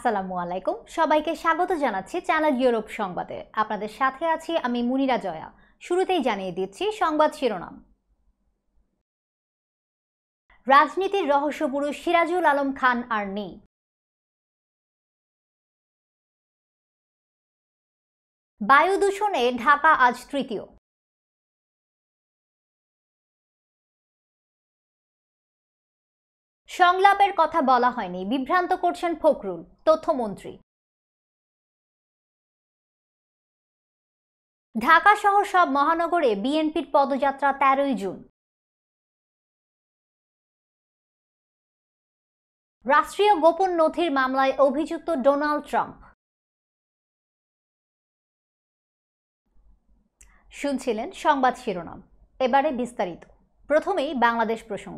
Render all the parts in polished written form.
আসসালামু আলাইকুম, সবাইকে স্বাগত জানাচ্ছি চ্যানেল ইউরোপ সংবাদে। আপনাদের সাথে আছি আমি মুনিরা জয়া। শুরুতেই জানিয়ে দিচ্ছি সংবাদ শিরোনাম। রাজনীতির রহস্যপুরুষ সিরাজুল আলম খান আর নেই। বায়ু দূষণে ঢাকা আজ তৃতীয়। সংলাপের কথা বলা হয়নি, বিভ্রান্ত করছেন ফখরুল, তথ্যমন্ত্রী। ঢাকা সহ সব মহানগরে বিএনপির পদযাত্রা 13ই জুন। রাষ্ট্রীয় গোপন নথির মামলায় অভিযুক্ত ডোনাল্ড ট্রাম্প। শুনছিলেন সংবাদ শিরোনাম, এবারে বিস্তারিত। প্রথমেই বাংলাদেশ প্রসঙ্গ।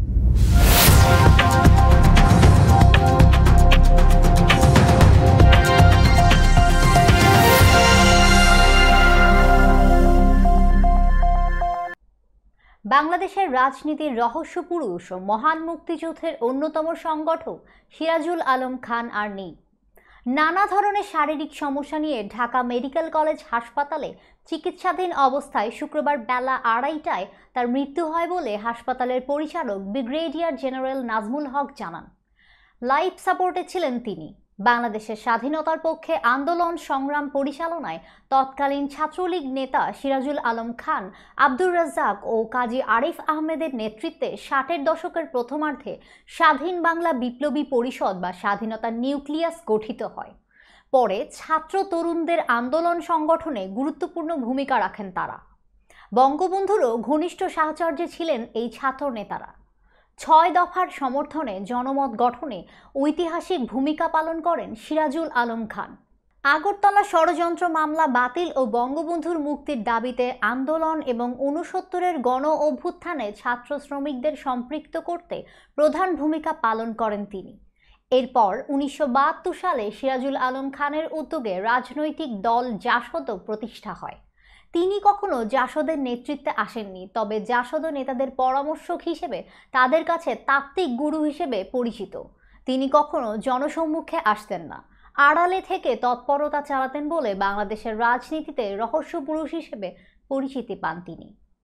বাংলাদেশের রাজনীতির রহস্যপুরুষ ও মহান মুক্তিযুদ্ধের অন্যতম সংগঠক সিরাজুল আলম খান আর নেই। নানা ধরনের শারীরিক সমস্যা নিয়ে ঢাকা মেডিকেল কলেজ হাসপাতালে চিকিৎসাধীন অবস্থায় শুক্রবার বেলা 2:30টায় তার মৃত্যু হয় বলে হাসপাতালের পরিচালক ব্রিগেডিয়ার জেনারেল নাজমুল হক জানান। লাইফ সাপোর্টে ছিলেন তিনি। বাংলাদেশের স্বাধীনতার পক্ষে আন্দোলন সংগ্রাম পরিচালনায় তৎকালীন ছাত্রলীগ নেতা সিরাজুল আলম খান, আব্দুর রাজ্জাক ও কাজী আরিফ আহমেদের নেতৃত্বে 60-এর দশকের প্রথমার্ধে স্বাধীন বাংলা বিপ্লবী পরিষদ বা স্বাধীনতা নিউক্লিয়াস গঠিত হয়। পরে ছাত্র তরুণদের আন্দোলন সংগঠনে গুরুত্বপূর্ণ ভূমিকা রাখেন তারা। বঙ্গবন্ধুরও ঘনিষ্ঠ সাহচর্যে ছিলেন এই ছাত্র নেতারা। 6 দফার সমর্থনে জনমত গঠনে ঐতিহাসিক ভূমিকা পালন করেন সিরাজুল আলম খান। আগরতলা ষড়যন্ত্র মামলা বাতিল ও বঙ্গবন্ধুর মুক্তির দাবিতে আন্দোলন এবং 69-এর গণ অভ্যুত্থানে ছাত্র শ্রমিকদের সম্পৃক্ত করতে প্রধান ভূমিকা পালন করেন তিনি। এরপর 1972 সালে সিরাজুল আলম খানের উদ্যোগে রাজনৈতিক দল জাসদ প্রতিষ্ঠা হয়। তিনি কখনো জাসদের নেতৃত্বে আসেননি, তবে জাসদ নেতাদের পরামর্শক হিসেবে তাদের কাছে তাত্ত্বিক গুরু হিসেবে পরিচিত। তিনি কখনো জনসম্মুখে আসতেন না, আড়ালে থেকে তৎপরতা চালাতেন বলে বাংলাদেশের রাজনীতিতে রহস্যপুরুষ হিসেবে পরিচিতি পান তিনি।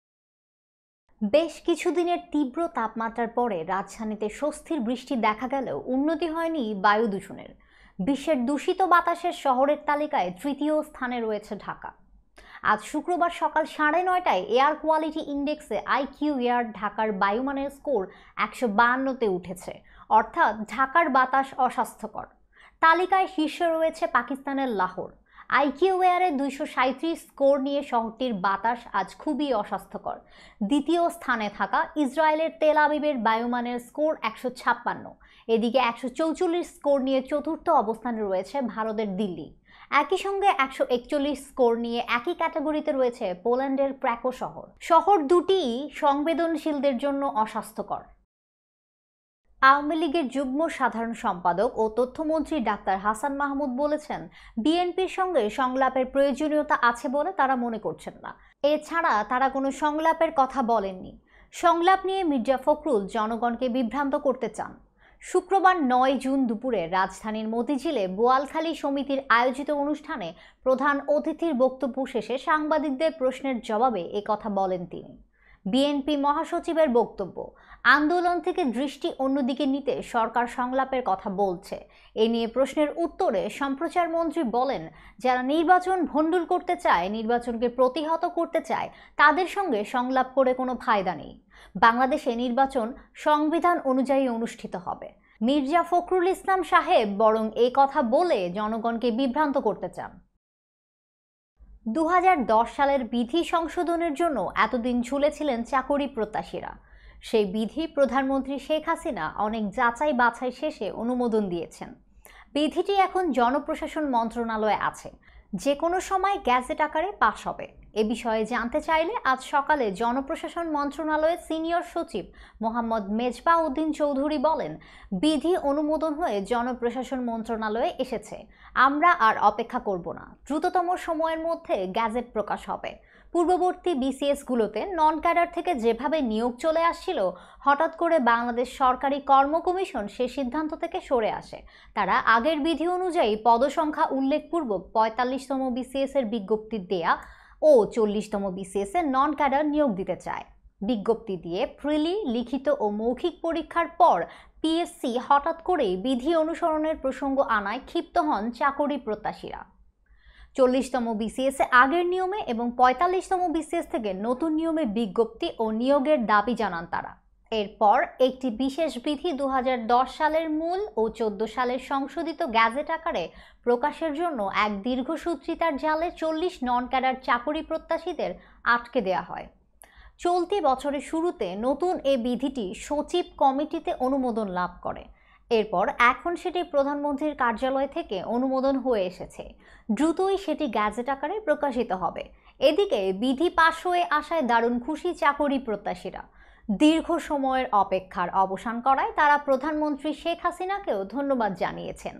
বেশ কিছুদিনের তীব্র তাপমাত্রার পরে রাজধানীতে স্বস্তির বৃষ্টি দেখা গেলেও উন্নতি হয়নি বায়ু দূষণের। বিশ্বের দূষিত বাতাসের শহরের তালিকায় তৃতীয় স্থানে রয়েছে ঢাকা। আজ শুক্রবার সকাল 9:30টায় এয়ার কোয়ালিটি ইন্ডেক্সে IQ এয়ার ঢাকার বায়ুমানের স্কোর 152-তে উঠেছে, অর্থাৎ ঢাকার বাতাস অস্বাস্থ্যকর। তালিকায় শীর্ষে রয়েছে পাকিস্তানের লাহোর। IQ এয়ারে 237 স্কোর নিয়ে শহরটির বাতাস আজ খুবই অস্বাস্থ্যকর। দ্বিতীয় স্থানে থাকা ইসরায়েলের তেল আবিবের বায়ুমানের স্কোর 156। এদিকে 144 স্কোর নিয়ে চতুর্থ অবস্থানে রয়েছে ভারতের দিল্লি। একই সঙ্গে 141 স্কোর নিয়ে একই ক্যাটাগরিতে রয়েছে পোল্যান্ডের ক্র্যাকো শহর। শহর দুটিই সংবেদনশীলদের জন্য অস্বাস্থ্যকর। আওয়ামী লীগের যুগ্ম সাধারণ সম্পাদক ও তথ্যমন্ত্রী ডাক্তার হাসান মাহমুদ বলেছেন, বিএনপির সঙ্গে সংলাপের প্রয়োজনীয়তা আছে বলে তারা মনে করছেন না। এছাড়া তারা কোনো সংলাপের কথা বলেননি। সংলাপ নিয়ে মির্জা ফখরুল জনগণকে বিভ্রান্ত করতে চান। শুক্রবার 9 জুন দুপুরে রাজধানীর মতিঝিলে বোয়ালখালী সমিতির আয়োজিত অনুষ্ঠানে প্রধান অতিথির বক্তব্য শেষে সাংবাদিকদের প্রশ্নের জবাবে একথা বলেন তিনি। বিএনপি মহাসচিবের বক্তব্য, আন্দোলন থেকে দৃষ্টি অন্যদিকে নিতে সরকার সংলাপের কথা বলছে। এ নিয়ে প্রশ্নের উত্তরে সম্প্রচার মন্ত্রী বলেন, যারা নির্বাচন ভণ্ডুল করতে চায়, নির্বাচনকে প্রতিহত করতে চায়, তাদের সঙ্গে সংলাপ করে কোনো ফায়দা নেই। বাংলাদেশে নির্বাচন সংবিধান অনুযায়ী অনুষ্ঠিত হবে। মির্জা ফখরুল ইসলাম সাহেব বরং এই কথা বলে জনগণকে বিভ্রান্ত করতে চান। 2010 সালের বিধি সংশোধনের জন্য এতদিন ঝুলেছিলেন চাকরি প্রত্যাশীরা। সেই বিধি প্রধানমন্ত্রী শেখ হাসিনা অনেক যাচাই বাছাই শেষে অনুমোদন দিয়েছেন। বিধিটি এখন জনপ্রশাসন মন্ত্রণালয়ে আছে, যে কোনো সময় গ্যাজেট আকারে পাস হবে। এ বিষয়ে জানতে চাইলে আজ সকালে জনপ্রশাসন মন্ত্রণালয়ের সিনিয়র সচিব মোহাম্মদ মেজবা উদ্দিন চৌধুরী বলেন, বিধি অনুমোদন হয়ে জনপ্রশাসন মন্ত্রণালয়ে এসেছে। আমরা আর অপেক্ষা করব না, দ্রুততম সময়ের মধ্যে গ্যাজেট প্রকাশ হবে। পূর্ববর্তী বিসিএসগুলোতে নন ক্যাডার থেকে যেভাবে নিয়োগ চলে আসছিল, হঠাৎ করে বাংলাদেশ সরকারি কর্ম কমিশন সে সিদ্ধান্ত থেকে সরে আসে। তারা আগের বিধি অনুযায়ী পদসংখ্যা উল্লেখপূর্বক ৪৫তম বিসিএস এর বিজ্ঞপ্তি দেয়া ও ৪০তম বিসিএস এর নন ক্যাডার নিয়োগ দিতে চায়। বিজ্ঞপ্তি দিয়ে প্রিলি, লিখিত ও মৌখিক পরীক্ষার পর পিএসসি হঠাৎ করেই বিধি অনুসরণের প্রসঙ্গ আনায় ক্ষিপ্ত হন চাকরি প্রত্যাশীরা। ৪০তম বিসিএস এ আগের নিয়মে এবং ৪৫তম বিসিএস থেকে নতুন নিয়মে বিজ্ঞপ্তি ও নিয়োগের দাবি জানান তারা। এরপর একটি বিশেষ বিধি ২০১০ সালের মূল ও ১৪ সালের সংশোধিত গ্যাজেট আকারে প্রকাশের জন্য এক দীর্ঘসূত্রিতার জালে ৪০ নন ক্যাডার চাকরি প্রত্যাশীদের আটকে দেওয়া হয়। চলতি বছরের শুরুতে নতুন এ বিধিটি সচিব কমিটিতে অনুমোদন লাভ করে। এরপর এখন সেটি প্রধানমন্ত্রীর কার্যালয় থেকে অনুমোদন হয়ে এসেছে। দ্রুতই সেটি গ্যাজেট আকারে প্রকাশিত হবে। এদিকে বিধি পাশ হয়ে আসায় দারুণ খুশি চাকরি প্রত্যাশীরা। দীর্ঘ সময়ের অপেক্ষার অবসান করায় তারা প্রধানমন্ত্রী শেখ হাসিনাকেও ধন্যবাদ জানিয়েছেন।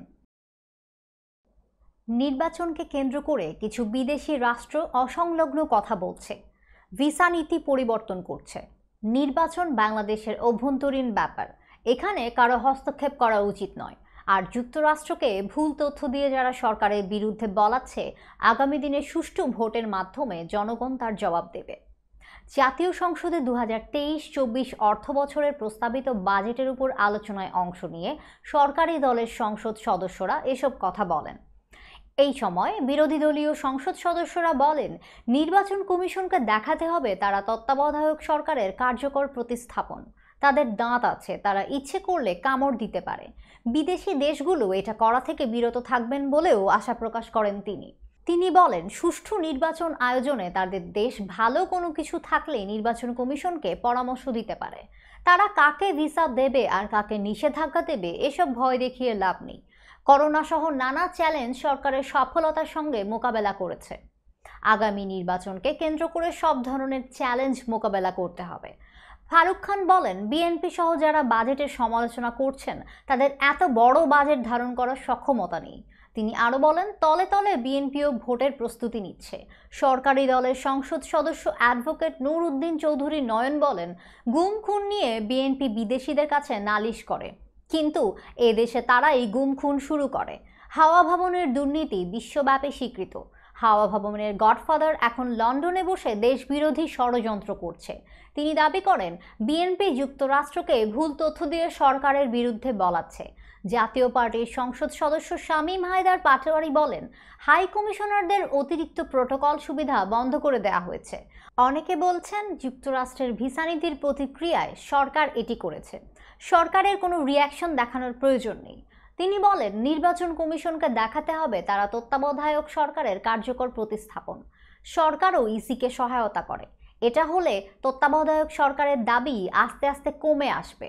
নির্বাচনকে কেন্দ্র করে কিছু বিদেশি রাষ্ট্র অসংলগ্ন কথা বলছে, ভিসা নীতি পরিবর্তন করছে। নির্বাচন বাংলাদেশের অভ্যন্তরীণ ব্যাপার, এখানে কারো হস্তক্ষেপ করা উচিত নয়। আর যুক্তরাষ্ট্রকে ভুল তথ্য দিয়ে যারা সরকারের বিরুদ্ধে বলাচ্ছে, আগামী দিনে সুষ্ঠু ভোটের মাধ্যমে জনগণ তার জবাব দেবে। জাতীয় সংসদে ২০২৩-২৪ অর্থবছরের প্রস্তাবিত বাজেটের উপর আলোচনায় অংশ নিয়ে সরকারি দলের সংসদ সদস্যরা এসব কথা বলেন। এই সময় বিরোধী দলীয় সংসদ সদস্যরা বলেন, নির্বাচন কমিশনকে দেখাতে হবে তারা তত্ত্বাবধায়ক সরকারের কার্যকর প্রতিস্থাপন। তাদের দাঁত আছে, তারা ইচ্ছে করলে কামড় দিতে পারে। বিদেশি দেশগুলো এটা করা থেকে বিরত থাকবেন বলেও আশা প্রকাশ করেন তিনি বলেন, সুষ্ঠু নির্বাচন আয়োজনে তাদের দেশ ভালো কোনো কিছু থাকলে নির্বাচন কমিশনকে পরামর্শ দিতে পারে। তারা কাকে ভিসা দেবে আর কাকে নিষেধাজ্ঞা দেবে এসব ভয় দেখিয়ে লাভ নেই। করোনা সহ নানা চ্যালেঞ্জ সরকারের সফলতার সঙ্গে মোকাবেলা করেছে। আগামী নির্বাচনকে কেন্দ্র করে সব ধরনের চ্যালেঞ্জ মোকাবেলা করতে হবে। ফারুক খান বলেন, বিএনপি সহ যারা বাজেটের সমালোচনা করছেন তাদের এত বড় বাজেট ধারণ করার সক্ষমতা নেই। তিনি আরও বলেন, তলে তলে বিএনপিও ভোটের প্রস্তুতি নিচ্ছে। সরকারি দলের সংসদ সদস্য অ্যাডভোকেট নূর উদ্দিন চৌধুরী নয়ন বলেন, গুম খুন নিয়ে বিএনপি বিদেশিদের কাছে নালিশ করে, কিন্তু এদেশে তারাই গুম খুন শুরু করে। হাওয়া ভবনের দুর্নীতি বিশ্বব্যাপী স্বীকৃত। হাওয়া ভবনের গডফাদার এখন লন্ডনে বসে দেশবিরোধী ষড়যন্ত্র করছে। তিনি দাবি করেন, বিএনপি যুক্তরাষ্ট্রকে ভুল তথ্য দিয়ে সরকারের বিরুদ্ধে বলাচ্ছে। জাতীয় পার্টির সংসদ সদস্য শামীম হায়দার পাটোয়ারি বলেন, হাই কমিশনারদের অতিরিক্ত প্রোটোকল সুবিধা বন্ধ করে দেওয়া হয়েছে। অনেকে বলছেন যুক্তরাষ্ট্রের ভিসা নীতির প্রতিক্রিয়ায় সরকার এটি করেছে। সরকারের কোনো রিয়াকশন দেখানোর প্রয়োজন নেই। তিনি বলেন, নির্বাচন কমিশনকে দেখাতে হবে তারা তত্ত্বাবধায়ক সরকারের কার্যকর প্রতিস্থাপন। সরকারও ইসিকে সহায়তা করে। এটা হলে তত্ত্বাবধায়ক সরকারের দাবি আস্তে আস্তে কমে আসবে।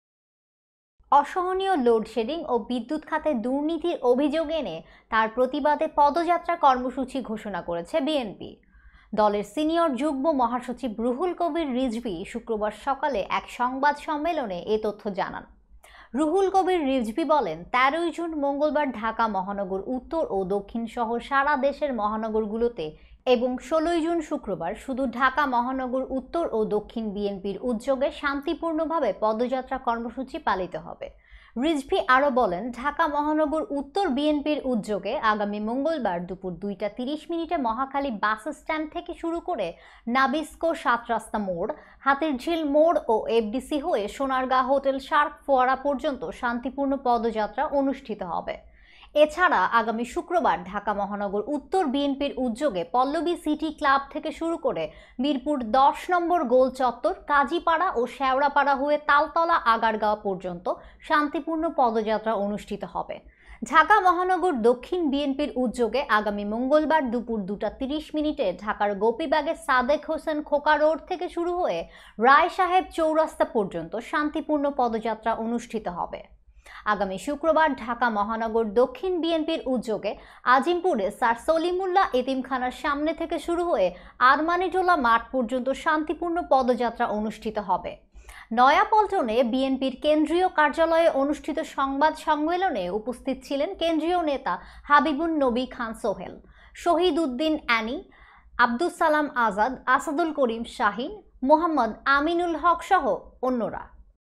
অসহনীয় লোডশেডিং ও বিদ্যুৎ খাতে দুর্নীতির অভিযোগ এনে তার প্রতিবাদে পদযাত্রা কর্মসূচি ঘোষণা করেছে বিএনপি। দলের সিনিয়র যুগ্ম মহাসচিব রুহুল কবির রিজভী শুক্রবার সকালে এক সংবাদ সম্মেলনে এ তথ্য জানান। রুহুল কবির রিজভী বলেন, ১৩ জুন মঙ্গলবার ঢাকা মহানগর উত্তর ও দক্ষিণ সহ সারা দেশের মহানগরগুলোতে এবং ১৬ জুন শুক্রবার শুধু ঢাকা মহানগর উত্তর ও দক্ষিণ বিএনপির উদ্যোগে শান্তিপূর্ণভাবে পদযাত্রা কর্মসূচি পালিত হবে। রিজভী আরও বলেন, ঢাকা মহানগর উত্তর বিএনপির উদ্যোগে আগামী মঙ্গলবার দুপুর ২টা ৩০ মিনিটে মহাখালী বাস স্ট্যান্ড থেকে শুরু করে নাবিস্কো ৭ রাস্তা মোড়, হাতিরঝিল মোড় ও এফডিসি হয়ে সোনারগাঁ হোটেল শার্ক ফোয়ারা পর্যন্ত শান্তিপূর্ণ পদযাত্রা অনুষ্ঠিত হবে। এছাড়া আগামী শুক্রবার ঢাকা মহানগর উত্তর বিএনপির উদ্যোগে পল্লবী সিটি ক্লাব থেকে শুরু করে মিরপুর ১০ নম্বর গোল চত্বর, কাজীপাড়া ও শেওড়াপাড়া হয়ে তালতলা আগারগাঁও পর্যন্ত শান্তিপূর্ণ পদযাত্রা অনুষ্ঠিত হবে। ঢাকা মহানগর দক্ষিণ বিএনপির উদ্যোগে আগামী মঙ্গলবার দুপুর ২টা ৩০ মিনিটে ঢাকার গোপীবাগের সাদেক হোসেন খোকা রোড থেকে শুরু হয়ে রায় সাহেব চৌরাস্তা পর্যন্ত শান্তিপূর্ণ পদযাত্রা অনুষ্ঠিত হবে। আগামী শুক্রবার ঢাকা মহানগর দক্ষিণ বিএনপির উদ্যোগে আজিমপুরে স্যার সলিমুল্লাহ এতিমখানার সামনে থেকে শুরু হয়ে আরমানিটোলা মাঠ পর্যন্ত শান্তিপূর্ণ পদযাত্রা অনুষ্ঠিত হবে। নয়াপল্টনে বিএনপির কেন্দ্রীয় কার্যালয়ে অনুষ্ঠিত সংবাদ সম্মেলনে উপস্থিত ছিলেন কেন্দ্রীয় নেতা হাবিবুন নবী খান সোহেল, শহীদ উদ্দিন অ্যানি, আব্দুস সালাম আজাদ, আসাদুল করিম শাহিন, মোহাম্মদ আমিনুল হক সহ অন্যরা।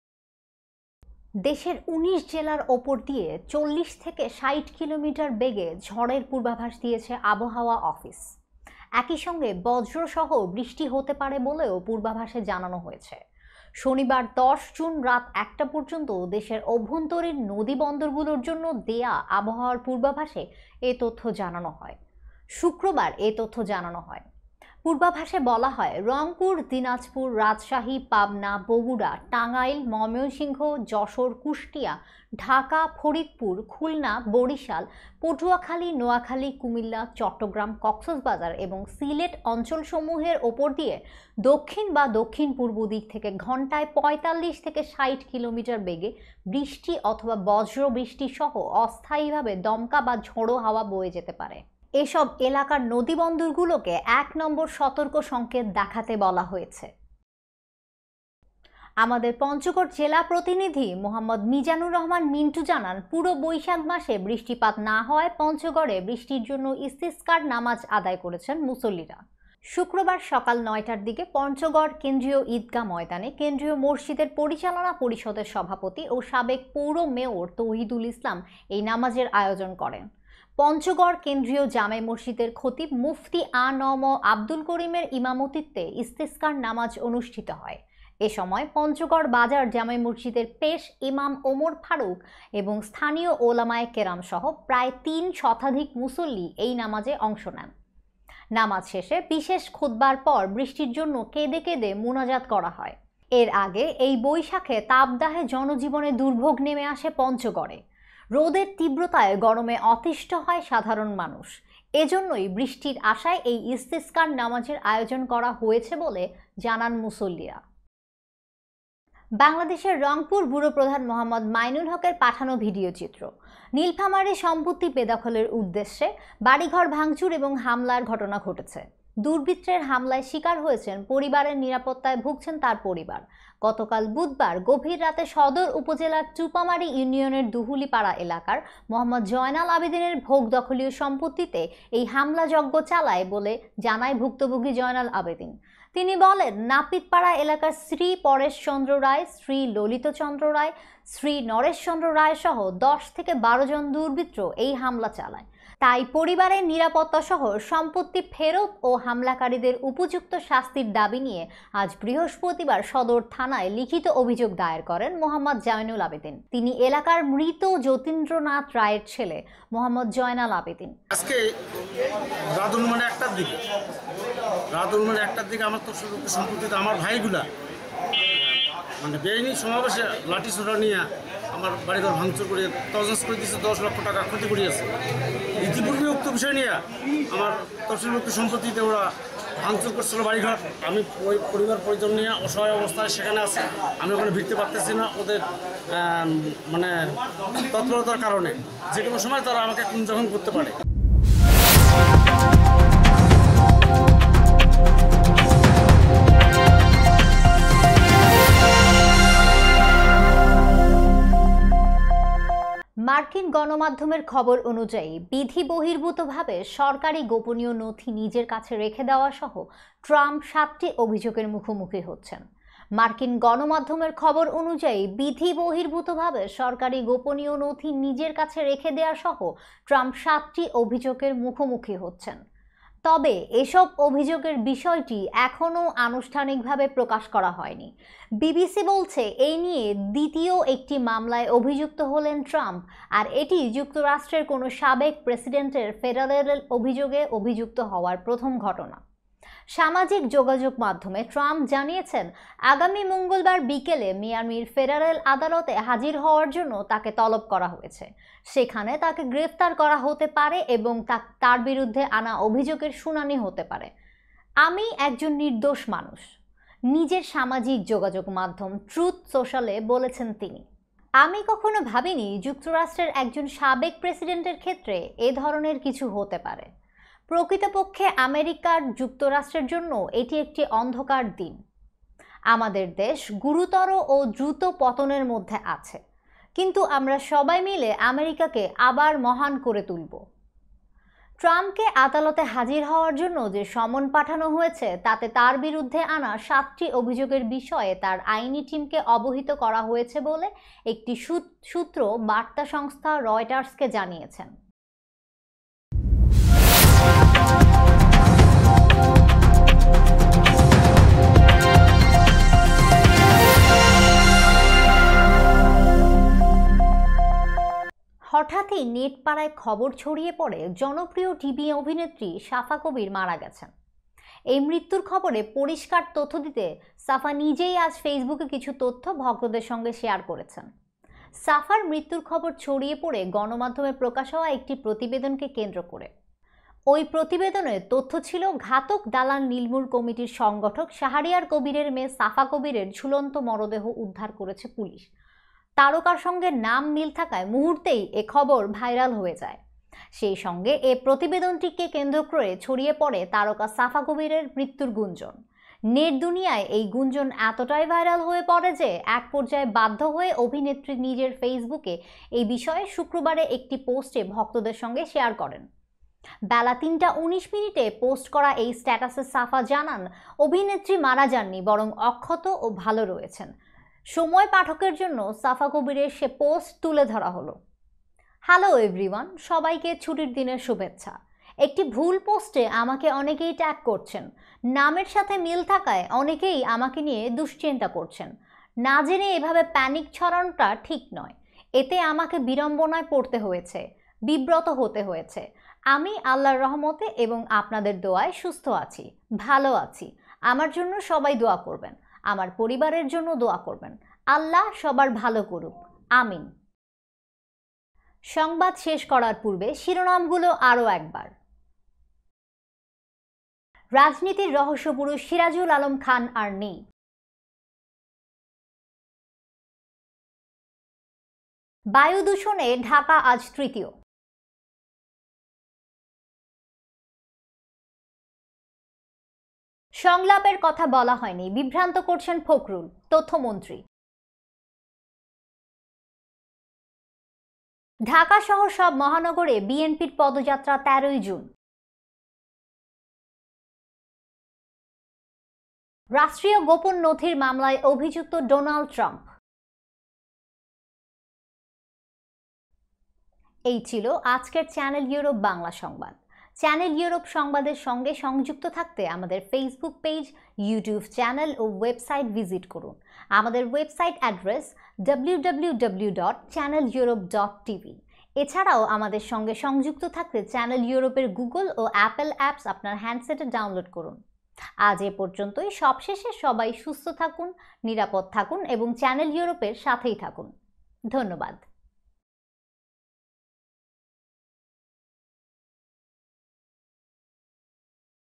দেশের ১৯ জেলার ওপর দিয়ে ৪০ থেকে ৬০ কিলোমিটার বেগে ঝড়ের পূর্বাভাস দিয়েছে আবহাওয়া অফিস। একই সঙ্গে বজ্রসহ বৃষ্টি হতে পারে বলেও পূর্বাভাসে জানানো হয়েছে। শনিবার ১০ জুন রাত ১টা পর্যন্ত দেশের অভ্যন্তরীণ নদী বন্দরগুলোর জন্য দেয়া আবহাওয়ার পূর্বাভাসে এ তথ্য জানানো হয়। শুক্রবার এ তথ্য জানানো হয়। পূর্বাভাসে বলা হয়, রংপুর, দিনাজপুর, রাজশাহী, পাবনা, বগুড়া, টাঙ্গাইল, ময়মনসিংহ, যশোর, কুষ্টিয়া, ঢাকা, ফরিদপুর, খুলনা, বরিশাল, পটুয়াখালী, নোয়াখালী, কুমিল্লা, চট্টগ্রাম, কক্সবাজার এবং সিলেট অঞ্চলসমূহের ওপর দিয়ে দক্ষিণ বা দক্ষিণ পূর্ব দিক থেকে ঘন্টায় ৪৫ থেকে ৬০ কিলোমিটার বেগে বৃষ্টি অথবা বজ্র বৃষ্টি সহ অস্থায়ীভাবে দমকা বা ঝোড়ো হাওয়া বয়ে যেতে পারে। এসব এলাকার নদীবন্দরগুলোকে ১ নম্বর সতর্ক সংকেত দেখাতে বলা হয়েছে। আমাদের পঞ্চগড় জেলা প্রতিনিধি মোহাম্মদ মিজানুর রহমান মিন্টু জানান, পুরো বৈশাখ মাসে বৃষ্টিপাত না হওয়ায় পঞ্চগড়ে বৃষ্টির জন্য ইস্তিসকার নামাজ আদায় করেছেন মুসল্লিরা। শুক্রবার সকাল ৯টার দিকে পঞ্চগড় কেন্দ্রীয় ঈদগাহ ময়দানে কেন্দ্রীয় মসজিদের পরিচালনা পরিষদের সভাপতি ও সাবেক পৌর মেয়র তৌহিদুল ইসলাম এই নামাজের আয়োজন করেন। পঞ্চগড় কেন্দ্রীয় জামে মসজিদের খতিব মুফতি আ.ন.ম আব্দুল করিমের ইমামতিত্বে ইস্তিসকার নামাজ অনুষ্ঠিত হয়। এ সময় পঞ্চগড় বাজার জামে মসজিদের পেশ ইমাম ওমর ফারুক এবং স্থানীয় ওলামায়ে কেরাম সহ প্রায় ৩ শতাধিক মুসল্লি এই নামাজে অংশ নেন। নামাজ শেষে বিশেষ খুতবার পর বৃষ্টির জন্য কেঁদে কেঁদে মুনাজাত করা হয়। এর আগে এই বৈশাখে তাপদাহে জনজীবনে দুর্ভোগ নেমে আসে পঞ্চগড়ে। রোদের তীব্রতায় গরমে অতিষ্ঠ হয় সাধারণ মানুষ। এজন্যই বৃষ্টির আশায় এই ইস্তিসকার নামাজের আয়োজন করা হয়েছে বলে জানান মুসল্লিরা। বাংলাদেশের রংপুর ব্যুরো প্রধান মোহাম্মদ মাইনুল হকের পাঠানো ভিডিও চিত্র। নীলফামারী সম্পত্তি বেদখলের উদ্দেশ্যে বাড়িঘর ভাঙচুর এবং হামলার ঘটনা ঘটেছে। দুর্বৃত্তের হামলায় শিকার হয়েছেন, পরিবারের নিরাপত্তায় ভুগছেন তার পরিবার। গতকাল বুধবার গভীর রাতে সদর উপজেলার চুপামারি ইউনিয়নের দুহুলিপাড়া এলাকার মোহাম্মদ জয়নাল আবেদিনের ভোগ দখলীয় সম্পত্তিতে এই হামলাযজ্ঞ চালায় বলে জানায় ভুক্তভোগী জয়নাল আবেদিন। তিনি বলেন, নাপিতপাড়া এলাকার শ্রী পরেশচন্দ্র রায়, শ্রী ললিতচন্দ্র রায়, শ্রী নরেশচন্দ্র রায় সহ ১০ থেকে ১২ জন দুর্বৃত্ত এই হামলা চালায়। তাই পরিবারের নিরাপত্তা সহ সম্পত্তি ফেরত ও হামলাকারীদের উপযুক্ত শাস্তির দাবি নিয়ে আজ বৃহস্পতিবার সদর থানায় লিখিত অভিযোগ দায়ের করেন মোহাম্মদ জয়নুল আবেদিন। তিনি এলাকার মৃত যতীন্দ্রনাথ রায়ের ছেলে মোহাম্মদ জয়নাল আবেদিন। আজকে রাত অনুমানে ১টার দিকে আমার তো সম্পত্তিতে আমার ভাইগুলা মানে বেআইনি সমাবেশে লাঠি ছোড়া নিয়ে আমার বাড়িঘর ভাঙচুর করে তছনছ করে দিয়েছে, ১০ লক্ষ টাকা ক্ষতি করিয়েছে। ইতিপূর্বে উক্ত বিষয় নিয়ে আমার তফসিলভুক্ত সম্পত্তিতে ওরা ভাঙচুর করছিল বাড়িঘর। আমি পরিবার পরিজন নিয়ে অসহায় অবস্থায় সেখানে আছি। আমি ওখানে ভিড়তে পারতেছি না ওদের মানে তৎপরতার কারণে। যে কোনো সময় তারা আমাকে খুন জখম করতে পারে। মার্কিন গণমাধ্যমের খবর অনুযায়ী বিধি বহির্ভূতভাবে সরকারি গোপনীয় নথি নিজের কাছে রেখে দেওয়া সহ ট্রাম্প 7টি অভিযোগের মুখোমুখি হচ্ছেন। মার্কিন গণমাধ্যমের খবর অনুযায়ী বিধি বহির্ভূতভাবে সরকারি গোপনীয় নথি নিজের কাছে রেখে দেওয়া সহ ট্রাম্প 7টি অভিযোগের মুখোমুখি হচ্ছেন। তবে এসব অভিযোগের বিষয়টি এখনও আনুষ্ঠানিকভাবে প্রকাশ করা হয়নি। বিবিসি বলছে, এই নিয়ে দ্বিতীয় একটি মামলায় অভিযুক্ত হলেন ট্রাম্প, আর এটি যুক্তরাষ্ট্রের কোনো সাবেক প্রেসিডেন্টের ফেডারেল অভিযোগে অভিযুক্ত হওয়ার প্রথম ঘটনা। সামাজিক যোগাযোগ মাধ্যমে ট্রাম্প জানিয়েছেন, আগামী মঙ্গলবার বিকেলে মিয়ামির ফেডারেল আদালতে হাজির হওয়ার জন্য তাকে তলব করা হয়েছে। সেখানে তাকে গ্রেফতার করা হতে পারে এবং তার বিরুদ্ধে আনা অভিযোগের শুনানি হতে পারে। আমি একজন নির্দোষ মানুষ, নিজের সামাজিক যোগাযোগ মাধ্যম ট্রুথ সোশ্যালে বলেছেন তিনি। আমি কখনো ভাবিনি যুক্তরাষ্ট্রের একজন সাবেক প্রেসিডেন্টের ক্ষেত্রে এ ধরনের কিছু হতে পারে। প্রকৃতপক্ষে আমেরিকার যুক্তরাষ্ট্রের জন্য এটি একটি অন্ধকার দিন। আমাদের দেশ গুরুতর ও দ্রুত পতনের মধ্যে আছে, কিন্তু আমরা সবাই মিলে আমেরিকাকে আবার মহান করে তুলব। ট্রাম্পকে আদালতে হাজির হওয়ার জন্য যে সমন পাঠানো হয়েছে তাতে তার বিরুদ্ধে আনা 7টি অভিযোগের বিষয়ে তার আইনি টিমকে অবহিত করা হয়েছে বলে একটি সূত্র বার্তা সংস্থা রয়টার্সকে জানিয়েছেন। হঠাৎই নেট পাড়ায় খবর ছড়িয়ে পড়ে জনপ্রিয় টিভি অভিনেত্রী সাফা কবির মারা গেছেন। এই মৃত্যুর খবরে পরিষ্কার তথ্য দিতে সাফা নিজেই আজ ফেসবুকে কিছু তথ্য ভক্তদের সঙ্গে শেয়ার করেছেন। সাফার মৃত্যুর খবর ছড়িয়ে পড়ে গণমাধ্যমে প্রকাশ হওয়া একটি প্রতিবেদনকে কেন্দ্র করে। ওই প্রতিবেদনে তথ্য ছিল ঘাতক দালাল নীলমুর কমিটির সংগঠক শাহরিয়ার কবিরের মেয়ে সাফা কবিরের ঝুলন্ত মরদেহ উদ্ধার করেছে পুলিশ। তারকার সঙ্গে নাম মিল থাকায় মুহূর্তেই এ খবর ভাইরাল হয়ে যায়। সেই সঙ্গে এ প্রতিবেদনটিকে কেন্দ্র করে ছড়িয়ে পড়ে তারকা সাফা কবিরের মৃত্যুর গুঞ্জন। নেট দুনিয়ায় এই গুঞ্জন এতটাই ভাইরাল হয়ে পড়ে যে এক পর্যায়ে বাধ্য হয়ে অভিনেত্রী নিজের ফেসবুকে এই বিষয়ে শুক্রবারে একটি পোস্টে ভক্তদের সঙ্গে শেয়ার করেন। বেলা 3:19 পোস্ট করা এই স্ট্যাটাসে সাফা জানান, অভিনেত্রী মারা যাননি, বরং অক্ষত ও ভালো রয়েছেন। সময় পাঠকের জন্য সাফা কবিরের সে পোস্ট তুলে ধরা হলো। হ্যালো এভরিওয়ান, সবাইকে ছুটির দিনের শুভেচ্ছা। একটি ভুল পোস্টে আমাকে অনেকেই ট্যাগ করছেন। নামের সাথে মিল থাকায় অনেকেই আমাকে নিয়ে দুশ্চিন্তা করছেন। না জেনে এভাবে প্যানিক ছড়ানোটা ঠিক নয়। এতে আমাকে বিড়ম্বনায় পড়তে হয়েছে, বিব্রত হতে হয়েছে। আমি আল্লাহর রহমতে এবং আপনাদের দোয়ায় সুস্থ আছি, ভালো আছি। আমার জন্য সবাই দোয়া করবেন, আমার পরিবারের জন্য দোয়া করবেন। আল্লাহ সবার ভালো করুক, আমিন। সংবাদ শেষ করার পূর্বে শিরোনামগুলো আরও একবার। রাজনীতির রহস্যপুরুষ সিরাজুল আলম খান আর নেই। বায়ু দূষণে ঢাকা আজ তৃতীয়। সংলাপের কথা বলা হয়নি, বিভ্রান্ত করছেন ফখরুল, তথ্যমন্ত্রী। ঢাকা সহ সব মহানগরে বিএনপির পদযাত্রা 13ই জুন। রাষ্ট্রীয় গোপন নথির মামলায় অভিযুক্ত ডোনাল্ড ট্রাম্প। এই ছিল আজকের চ্যানেল ইউরোপ বাংলা সংবাদ। চ্যানেল ইউরোপ সংবাদের সঙ্গে সংযুক্ত থাকতে আমাদের ফেসবুক পেজ, ইউটিউব চ্যানেল ও ওয়েবসাইট ভিজিট করুন। আমাদের ওয়েবসাইট অ্যাড্রেস www.channeleurope.tv। এছাড়াও আমাদের সঙ্গে সংযুক্ত থাকতে চ্যানেল ইউরোপের গুগল ও অ্যাপল অ্যাপস আপনার হ্যান্ডসেটে ডাউনলোড করুন। আজ এ পর্যন্তই। সবশেষে সবাই সুস্থ থাকুন, নিরাপদ থাকুন এবং চ্যানেল ইউরোপের সাথেই থাকুন। ধন্যবাদ।